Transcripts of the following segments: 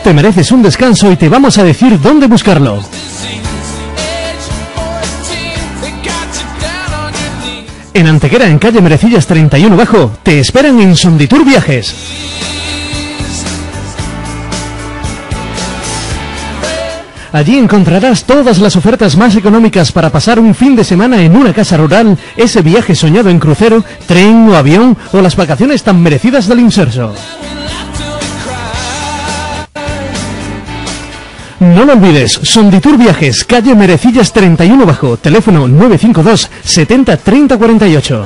Te mereces un descanso y te vamos a decir dónde buscarlo. En Antequera, en calle Merecillas 31 Bajo, te esperan en Sonditur Viajes. Allí encontrarás todas las ofertas más económicas para pasar un fin de semana en una casa rural, ese viaje soñado en crucero, tren o avión o las vacaciones tan merecidas del inserso. No lo olvides, Sonditur Viajes, calle Merecillas 31 Bajo, teléfono 952 70 30 48.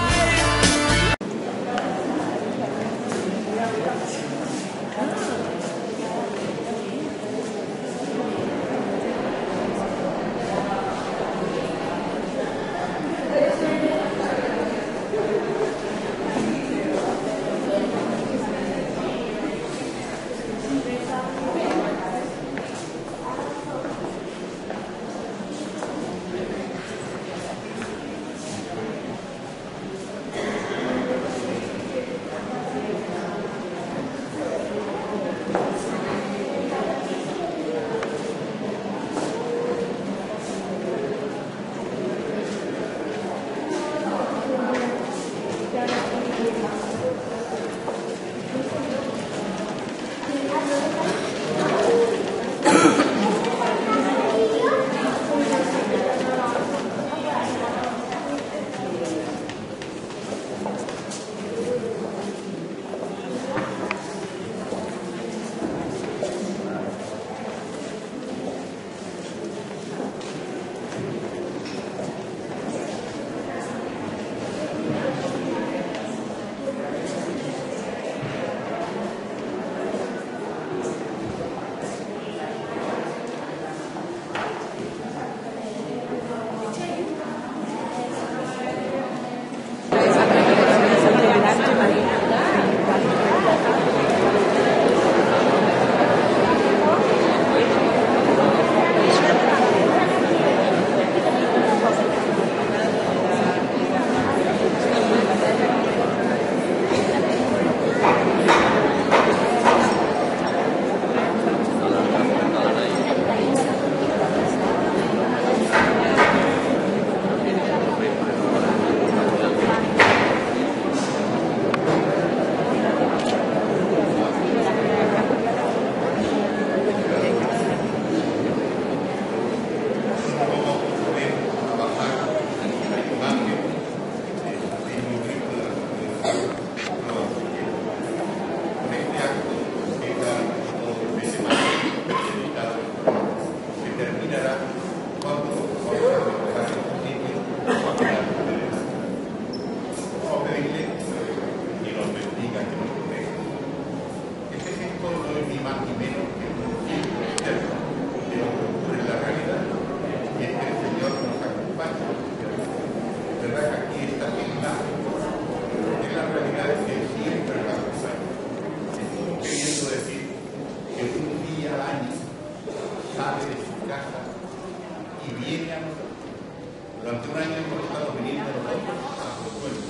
Durante un año hemos estado viniendo nosotros a su pueblo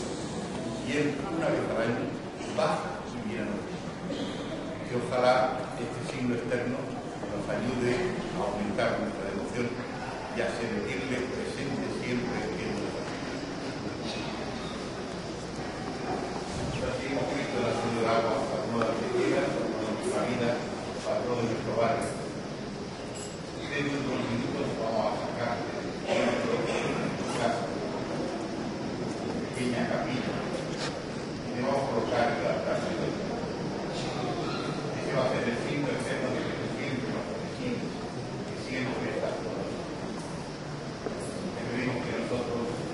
y él una vez al año va y viene a nosotros. Que ojalá este signo externo nos ayude a aumentar nuestra devoción y a sentirle presente siempre en nuestra vida. Así hemos visto la salud del agua, patrón de la sequía, patrón de nuestra vida, patrón de nuestro barrio. Dentro de unos minutos vamos a sacar pequeña capilla y le vamos a colocar el altar de Dios. Ese va a ser el signo externo de que siempre nos protegimos, que siempre está con nosotros. Le pedimos que nosotros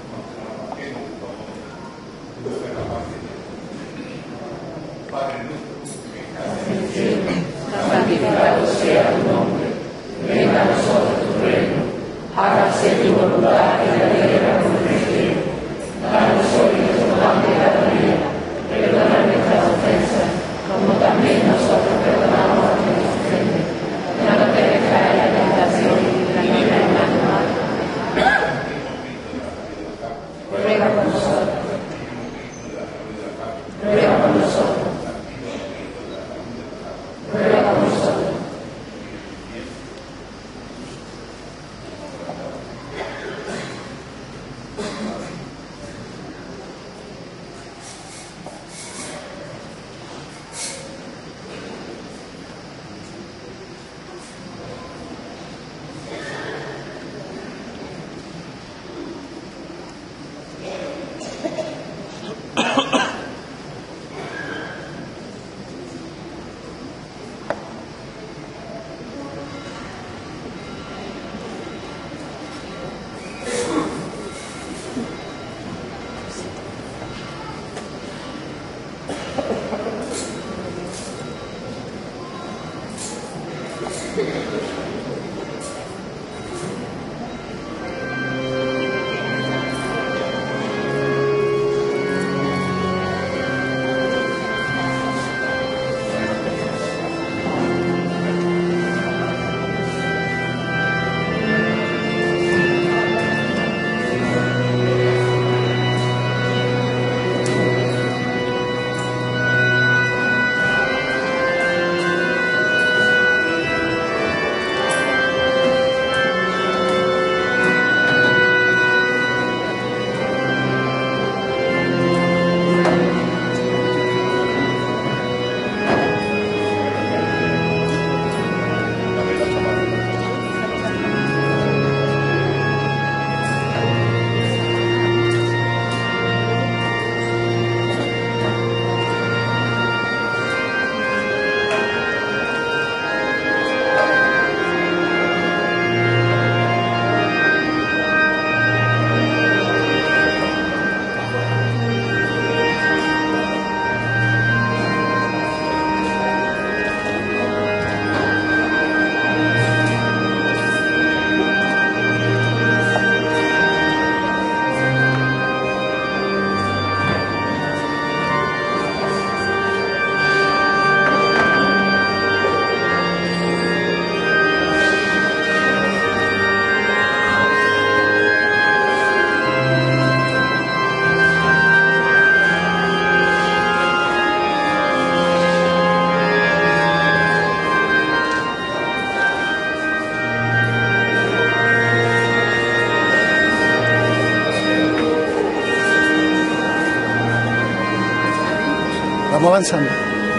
avanzando.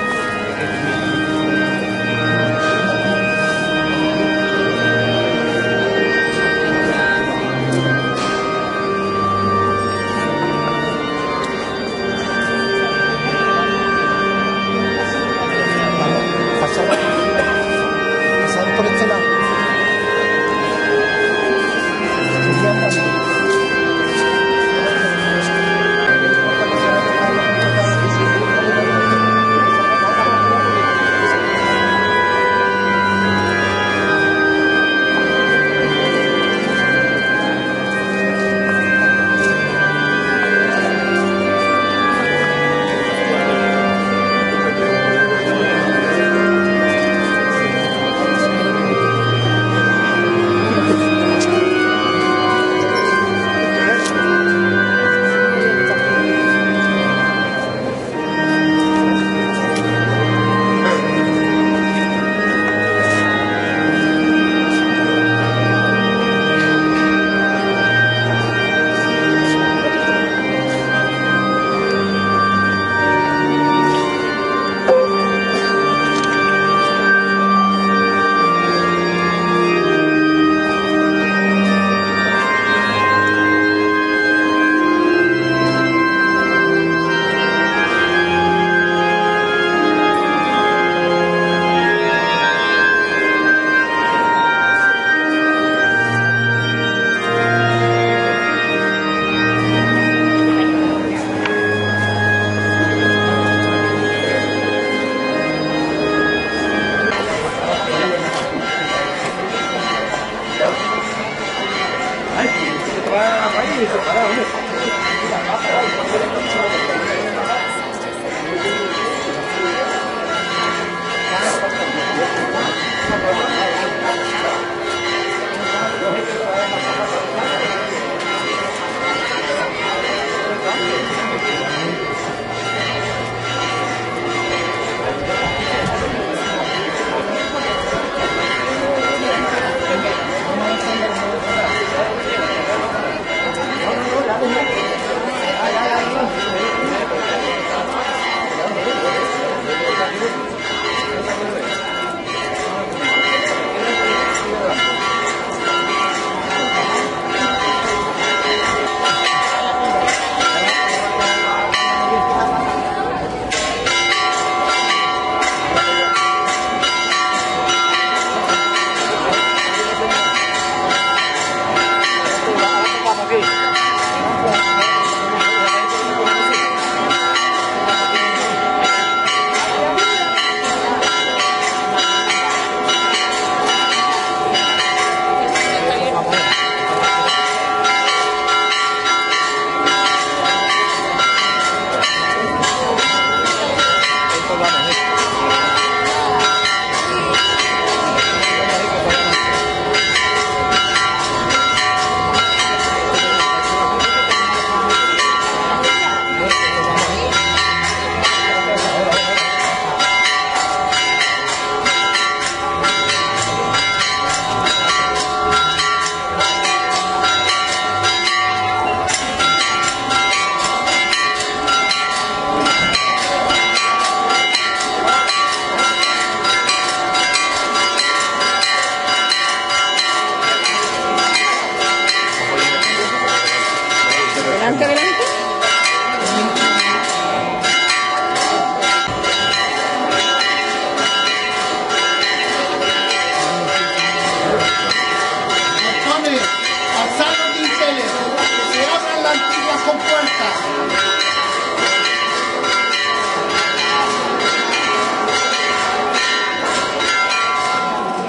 Pasar por este lado.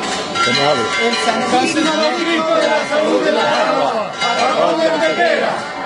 El Santísimo Cristo de la Salud de la Agua, patrón de Enfermera.